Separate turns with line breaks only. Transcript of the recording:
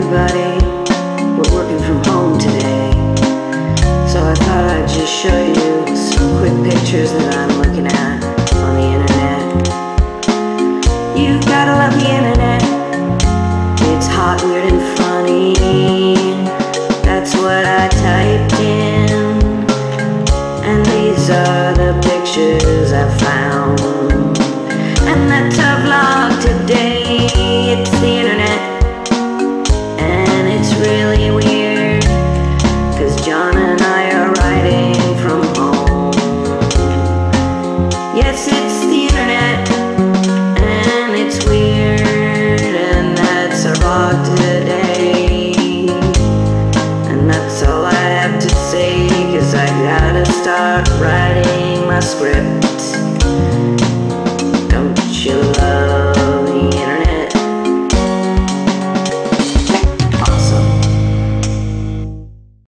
everybody. We're working from home today, so I thought I'd just show you some quick pictures that I'm looking at on the internet. You gotta love the internet. It's hot, weird, and funny. That's what I typed in, and these are the pictures I found.